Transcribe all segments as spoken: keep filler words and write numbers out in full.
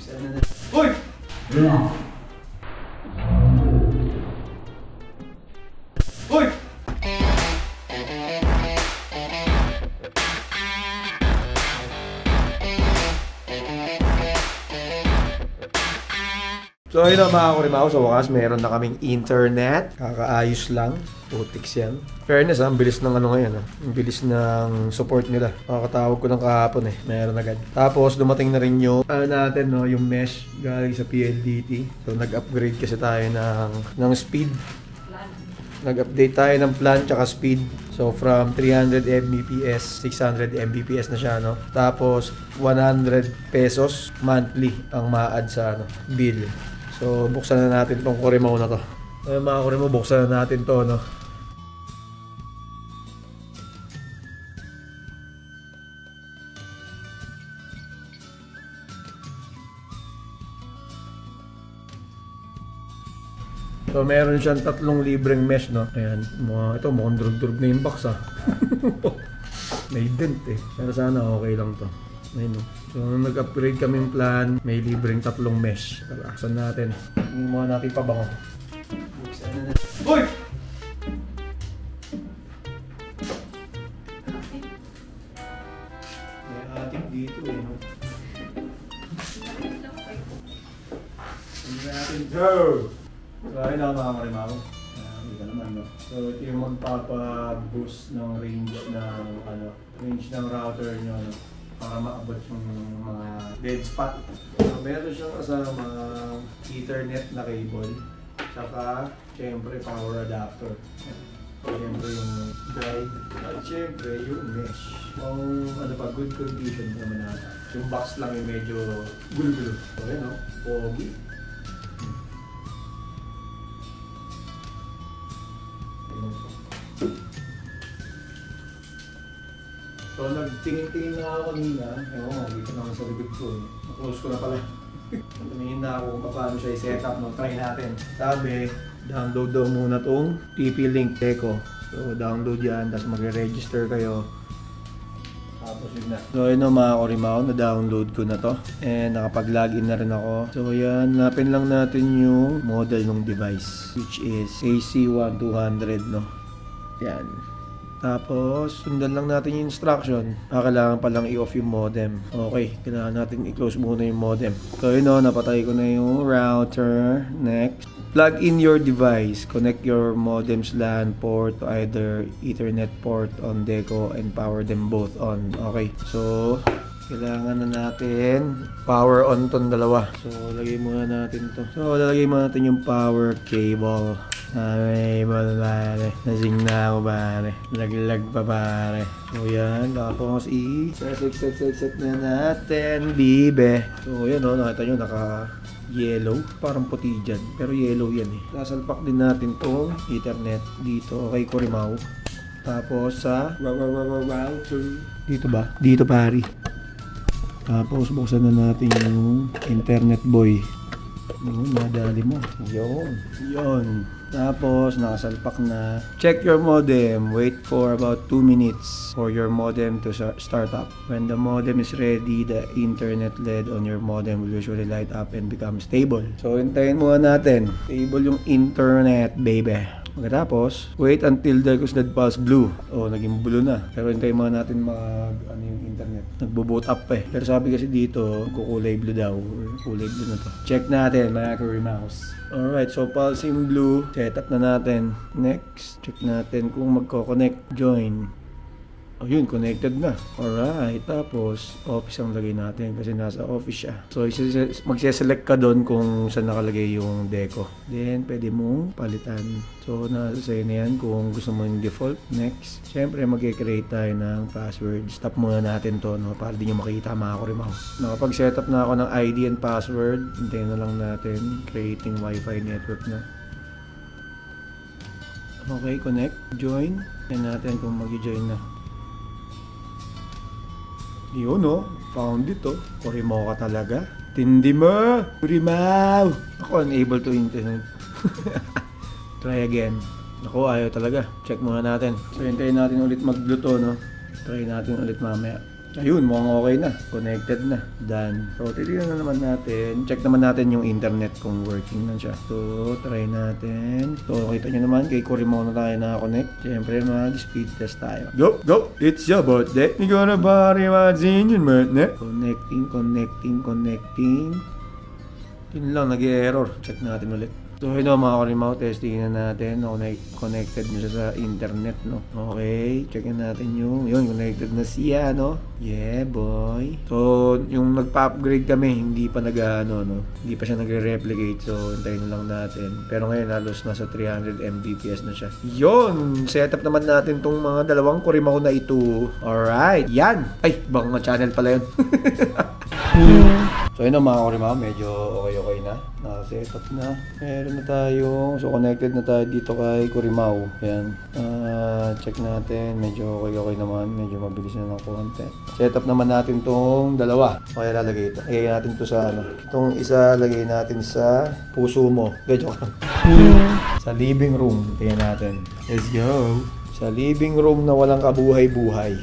Uy! Uy! So ayun na mga kurimaw, sa wakas meron na kaming internet. Kakaayos lang, putiks yan. Fairness ha, ang bilis ng ano ngayon ha. Ang bilis ng support nila. Makakatawag ko ng kahapon eh, meron agad. Tapos dumating na rin yung ano natin no, yung mesh galing sa P L D T. So nag-upgrade kasi tayo ng, ng speed. Nag-update tayo ng plan tsaka speed. So from three hundred megabits, six hundred megabits na siya no. Tapos one hundred pesos monthly ang ma-add sa ano, bill. So, buksan na natin tong kurimaw na to. Ayun mga kurimaw, buksan na natin to, no? So, meron siyang tatlong libreng mesh, no? Ayan, mga, ito, mukhang durug-durug na yung box, ha? May dent, eh. Pero sana okay lang to. Ayun, no? So, nag-upgrade kaming plan, may libreng tatlong mesh. Aksan natin. Hindi mo natin pabango. Uy! May atik dito eh, no? Hindi natin go! So, ayun na mga marimaw. Hindi ka naman, no? So, ito yung magpapa-boost ng range ng, ano, range ng router nyo, no? Para maabot yung mga dead spot. So, meron siyang kasama Ethernet na cable. Tsaka, syempre, power adapter. Syempre yung drive. At syempre, yung mesh. Kung ano pa, good condition naman nata. Yung box lang yung medyo gulo-gulo. So, yan o. Pogi. So, nagtingin-tingin na ako kanina. Ewan mo, dito naman sa libid ko. Eh. Na-close ko na pala. Tumingin na ako kung paano siya i-setup. No? Try natin. Sabi, download daw muna tong T P-Link Deco. So, download yan. Tapos magre-register kayo. Tapos yun na. So, yun o mga kurimaw. Na-download ko na to. And nakapag-login na rin ako. So, yan. Hanapin lang natin yung model ng device. Which is A C one two hundred, no? Yan. Tapos, sundan lang natin yung instruction. Ah, kailangan palang i-off yung modem. Okay, kailangan natin i-close muna yung modem. So, yun o, napatay ko na yung router. Next. Plug in your device. Connect your modem's LAN port to either Ethernet port on Deco and power them both on. Okay, so, kailangan na natin power on tong dalawa. So, lagay muna natin to. So, lalagay muna natin yung power cable. Ay, pare. Nasing na ako, pare. Laglag pa, pare. So, yan. Tapos, i-set-set-set-set na natin, bibe. So, yan, o. Nakita nyo, naka-yellow. Parang puti dyan. Pero yellow yan, eh. Sasalpak din natin tong Ethernet dito. Okay, kurimaw. Tapos, sa router. Dito ba? Dito, pare. Tapos, buksan na natin yung internet boy. Yun, madali mo. Yun. Yun. Tapos, nakasalpak na. Check your modem. Wait for about two minutes for your modem to start up. When the modem is ready, the internet L E D on your modem will usually light up and become stable. So, hintayin muna natin. Stable yung internet, baby. Pagkatapos, wait until the Kusnad Pulse blue. Oh, naging blue na. Pero hintayin muna natin mag, ano yung internet. Nagbo-boot up eh. Pero sabi kasi dito, kukulay blue daw. Kulay blue na to. Check natin, mga kurimaws. Alright, so pulsing blue. Setup na natin. Next, check natin kung magko-connect. Join. Ayun, connected na. Alright, tapos office ang lagay natin kasi nasa office siya. So, magse-select ka doon kung saan nakalagay yung Deco. Then, pwede mong palitan. So, nasa sa'yo na yan kung gusto mo yung default. Next, syempre mag-create tayo ng password. Stop muna natin to, no? Para di nyo makita mga kurimaw. Nakapag-setup na ako ng I D and password. Hintayin na lang natin. Creating Wi-Fi network na. Okay, connect. Join. Yan natin kung mag-join na. Yun o, found it o. Kurimaw ka talaga. Tindi mo! Kurimaw! Ako unable to internet. Try again. Ako ayaw talaga. Check muna natin. So hintayin natin ulit mag-blue to, no? Try natin ulit mamaya. Ayun, mukhang okay na. Connected na. Done. So, titignan na naman natin. Check naman natin yung internet kung working na siya. So, try natin. So, kita nyo naman, kay Corimo na tayo nakakonect. Siyempre, mag-speed test tayo. Go! Go! It's your birthday. You gonna body what's in your birthday. Connecting, connecting, connecting. Yun lang, nag-error. Check natin ulit. So, yun o, mga Corimo, testing na natin. No, connected mo siya sa internet, no? Okay, checkin natin yung, yun, connected na siya, no? Yeah, boy. So, yung nagpa-upgrade kami, hindi pa nag, ano, no? Hindi pa siya nagre-replicate. So, hintayin na lang natin. Pero ngayon, halos nasa three hundred megabits na siya. Yun! Setup naman natin tong mga dalawang Corimo na ito. Alright, yan! Ay, baka nga channel pala yun. So, yun o, mga Corimo, medyo okay-okay na. Naka-setup na. Meron na tayong, so connected na tayo dito kay Corimo. Ayan. Uh, check natin. Medyo okay-okay naman. Medyo mabilis na ng konti. Setup naman natin tong dalawa. Okay, lalagay ito. Lagay natin ito sa ano. Itong isa, lagay natin sa puso mo. Medyo ka. Sa living room. Tingnan natin. Let's go. Sa living room na walang kabuhay-buhay.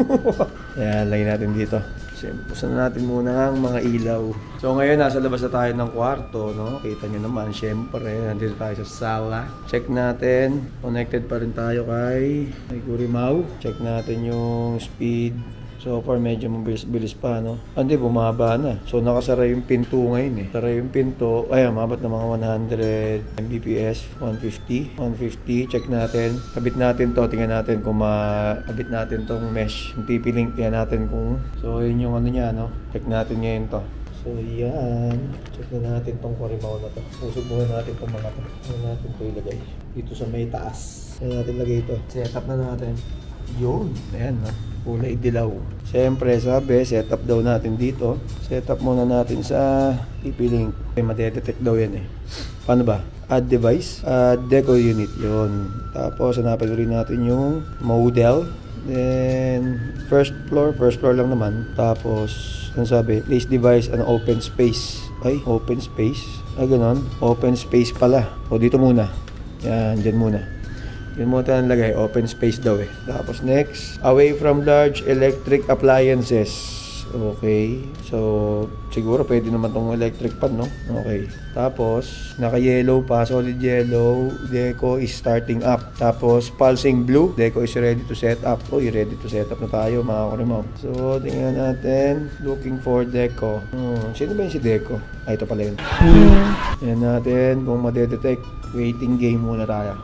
Ayan, lagay natin dito. Pusan na natin muna ang mga ilaw. So ngayon, nasa labas na tayo ng kwarto, no? Kita nyo naman, syempre, nandito tayo sa sala. Check natin. Connected pa rin tayo kay, kay Corimo. Check natin yung speed. So far, medyo mabilis-bilis pa, no? Hindi, bumaba na. So nakasara yung pinto ngayon, eh. Sara yung pinto. Ay, mabat na mga one hundred megabits. one fifty. one fifty. Check natin. Kabit natin to. Tingnan natin kung makabit natin tong mesh. Yung T P-Link, tingnan natin kung... So, yun yung ano niya, no? Check natin ngayon to. So, yan. Check na natin tong Corimo na to. Usog muna natin itong mga to. Ano natin ito ilagay? Dito sa may taas. Ayan natin lagay ito. Setup na natin. Yun. Ayan, no? Kulay dilaw. Siyempre, sabi, setup daw natin dito. Setup muna natin sa T P-Link. May madedetect daw yan eh. Paano ba? Add device. Add deco unit. Yun. Tapos, hanapin rin natin yung model. Then, first floor. First floor lang naman. Tapos, ano sabi? Place device and open space. Ay, open space. Ay, ganon. Open space pala. O, dito muna. Yan, dyan muna. Yun mo tayo nalagay, open space daw eh. Tapos next, away from large electric appliances. Okay. So, siguro pwede naman tong electric pan, no? Okay. Tapos, naka-yellow pa, solid yellow. Deco is starting up. Tapos, pulsing blue. Deco is ready to set up. Uy, ready to set up na tayo, mga Corimo. So, tingnan natin. Looking for Deco. Hmm, sino ba yung si Deco? Ay, ito pala yun. Tingnan natin kung madedetect. Waiting game muna tayo.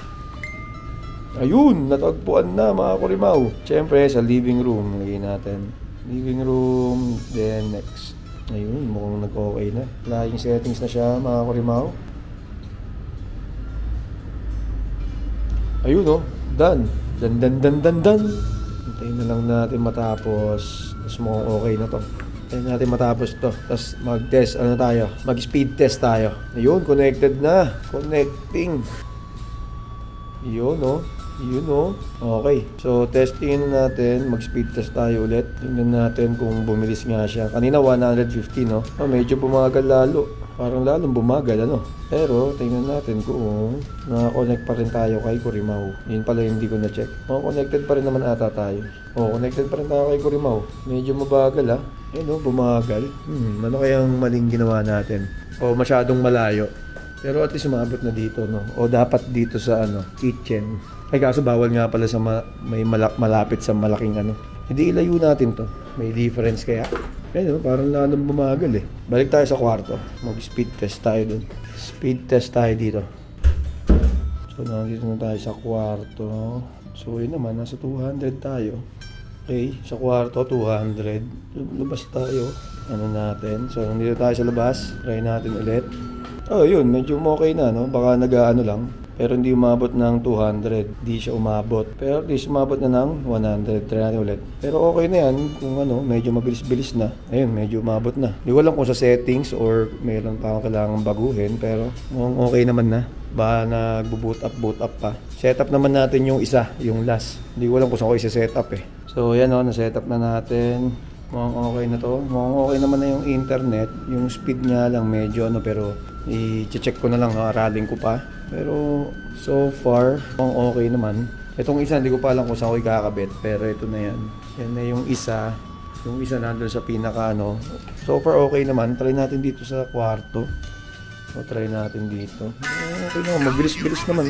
Ayun, natagpuan na mga Corimo. Siyempre, sa living room, lagay natin. Living room, then next. Ayun, mukhang nag-okay na. Flying settings na siya, mga Corimo. Ayun, oh, done. Dan, dan, dan, dan, dan. Hintayin na lang natin matapos. Tapos mukhang okay na to. Hintayin natin matapos to. Tapos mag-test, ano tayo? Mag-speed test tayo. Ayun, connected na. Connecting. Yun, oh. Yun o. Okay. So, testingin natin. Mag-speed test tayo ulit. Tingnan natin kung bumilis nga siya. Kanina one fifty, no? Oh, medyo bumagal lalo. Parang lalong bumagal, ano? Pero, tingnan natin kung naka-connect pa rin tayo kay Corimo. Yun pala hindi ko na-check. Oh, connected pa rin naman ata tayo. Oh, connected pa rin tayo kay Corimo. Medyo mabagal, ha? Ayun o, bumagal. Hmm, ano kayang maling ginawa natin? O, masyadong malayo. Pero at least umabot na dito, no? O dapat dito sa, ano, kitchen. Ay, kaso bawal nga pala sa ma may malak malapit sa malaking ano. Hindi ilayo natin to. May difference kaya. Ayun, parang lalong bumagal eh. Balik tayo sa kwarto. Mag-speed test tayo dun. Speed test tayo dito. So, nandito na tayo sa kwarto. So, yun naman. Nasa two hundred tayo. Okay, sa kwarto, two hundred. Labas tayo. Ano natin. So, nandito tayo sa labas. Try natin ulit. Oh, yun. Medyo okay na, no? Baka nag-ano lang. Pero hindi umabot ng two hundred. Hindi siya umabot. Pero at least umabot na ng one hundred. Try natin ulit. Pero okay na yan. Kung ano, medyo mabilis-bilis na. Ayun, medyo umabot na. Hindi ko alam kung sa settings or mayroon pa akong kailangan baguhin. Pero okay naman na. Baka nagbo-boot up, boot up pa. Setup naman natin yung isa, yung last. Hindi ko alam kung saan ko isa-set up eh. So yan o, na-setup na natin. Mukhang okay na to. Mukhang okay naman na yung internet. Yung speed nga lang medyo ano, pero i-check ko na lang, no? Aralin ko pa. Pero so far, mukhang okay naman. Itong isa, hindi ko pa alam kung saan ko ikakabit. Pero ito na yan. Yan na yung isa. Yung isa nandun sa pinaka ano. So far okay naman. Try natin dito sa kwarto. So try natin dito. Okay naman, mabilis-bilis naman.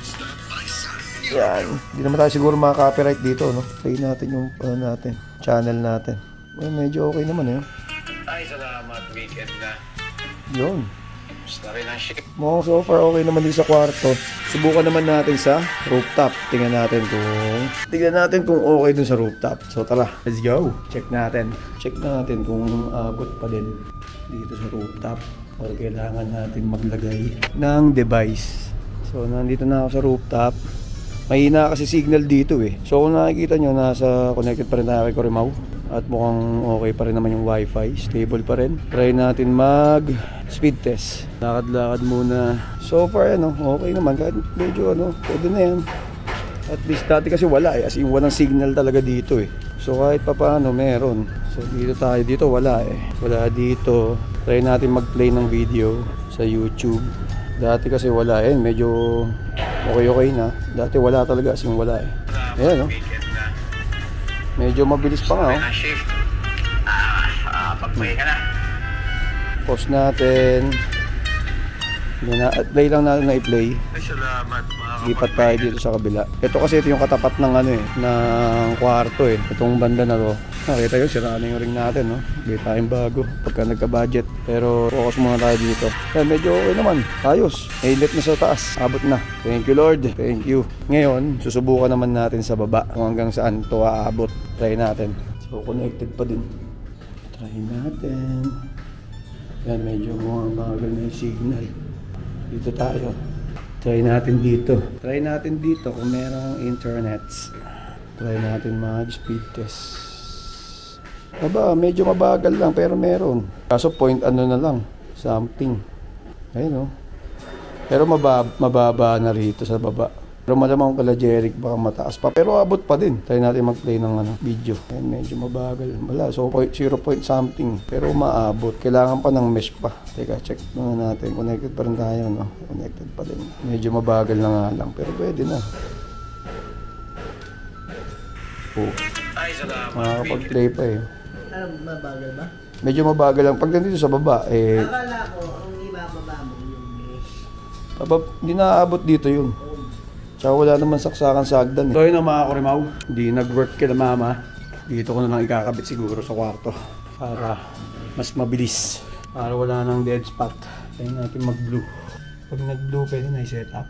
Yan. Hindi naman tayo siguro maka-copyright dito, no? Try natin yung ano natin, channel natin. Well, medyo okay naman eh. Ay, salamat. Weekend na. Yun. Gusto rin ang ship. Mukhang so far okay naman din sa kwarto. Subukan naman natin sa rooftop. Tingnan natin kung tingnan natin kung okay dun sa rooftop. So tara, let's go. Check natin. Check natin kung abot pa din dito sa rooftop or kailangan natin maglagay ng device. So nandito na ako sa rooftop. Mahina kasi signal dito eh. So kung nakikita nyo, nasa connected pa rin tayo kay Corimao. At mukhang okay pa rin naman yung wifi. Stable pa rin. Try natin mag speed test. Lakad-lakad muna. So far ano, okay naman. Kahit medyo ano, pwede na yan. At least dati kasi wala eh. As in walang signal talaga dito eh. So kahit pa paano meron. So dito tayo. Dito wala eh. Wala dito. Try natin mag-play ng video sa YouTube. Dati kasi wala eh. Medyo okay-okay na. Dati wala talaga. As in wala eh. Ayan no. Medyo mabilis pa nga oh. Ah, ah, pag-play ka na. Pause natin. Yan na, at play lang natin na i-play. Ay, salamat mga Lipat tayo dito sa kabila. Ito kasi ito yung katapat ng ano eh, ng kwarto eh. Itong banda na to. Nakita yun, sira na yung ring natin no. Bili tayong bago pagka nagka-budget. Pero focus muna tayo dito. Yan, medyo okay naman. Ayos. Mainit na sa taas. Abot na. Thank you Lord. Thank you. Ngayon, susubukan naman natin sa baba kung hanggang saan ito aabot. Try natin. So connected pa din. Try natin. Yan, medyo mabagal na yung signal. Dito tayo. Try natin dito. Try natin dito kung merong internet. Try natin mag-speed test. Aba, medyo mabagal lang pero meron. Kaso point ano na lang. Something. Ayun o. Pero mababa, mababa na rito sa baba. Pero malamang kala Jeric baka mataas pa. Pero abot pa din. Try natin mag-play ng ano, video. Ayun, medyo mabagal. Wala. So zero point something. Pero maabot. Kailangan pa ng mesh pa. Teka, check muna natin. Connected pa rin tayo, no? Connected pa din. Medyo mabagal na nga lang. Pero pwede na. Oh. Ay, salamat. Makakapag-play pa eh. Ano, mabagal ba? Medyo mabagal lang. Pag nandito sa baba, eh... Akala ko, ang iba mababang yung mesh. Aba, hindi naaabot dito yun. Tsaka wala naman saksakan sa hagdan eh. So yun ang mga Corimao. Hindi nag-work kila mama. Dito ko na lang ikakabit siguro sa kwarto. Para mas mabilis. Para wala nang dead spot. Tayo natin mag-blue. Pag nag-blue, pwede na i-set up.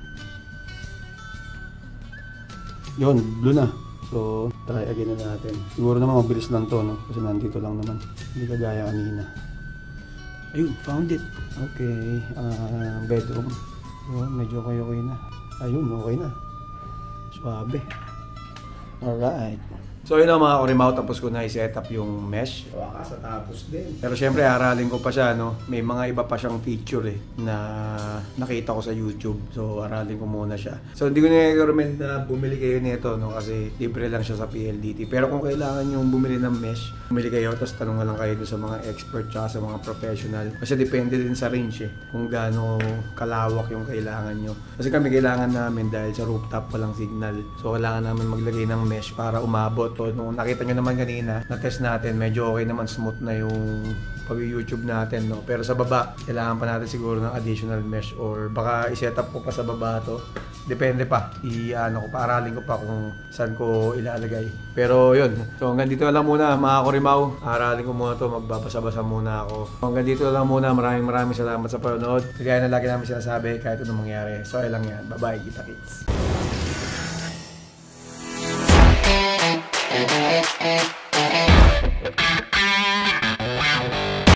Yun, blue na. So, try again na natin. Siguro naman mabilis lang to, no? Kasi nandito lang naman. Hindi kagaya kanina. Ayun, found it. Okay, uh, bedroom. Yun, medyo okay-okay na. Ayun, okay na. Suabe. Alright. So yun ang mga Corimao, tapos ko na i-set up yung mesh. Wakas sa tapos din. Pero syempre aralin ko pa siya, no? May mga iba pa siyang feature eh, na nakita ko sa YouTube. So aralin ko muna siya. So hindi ko na-recommend na bumili kayo nito, no? Kasi libre lang siya sa P L D T. Pero kung kailangan yung bumili ng mesh, bumili kayo, tapos tanong lang kayo sa mga expert tsaka sa mga professional. Kasi depende din sa range eh, kung gaano kalawak yung kailangan nyo. Kasi kami kailangan namin dahil sa rooftop pa lang signal. So kailangan namin maglagay ng mesh para umabot. So, nung nakita nyo naman kanina, na-test natin, medyo okay naman, smooth na yung pag-YouTube natin, no? Pero sa baba, kailangan pa natin siguro ng additional mesh or baka i-set up ko pa sa baba to. Depende pa. I-ano ko, paaralin ko pa kung saan ko ilalagay. Pero yun. So hanggang dito lang muna mga Corimao. Aralin ko muna to, magbabasa-basa muna ako. So, hanggang dito lang muna. Maraming maraming salamat sa panonood. Kaya na lagi namin sinasabi kahit anong mangyari. So ay lang yan. Bye-bye. Kita kits. Thank you.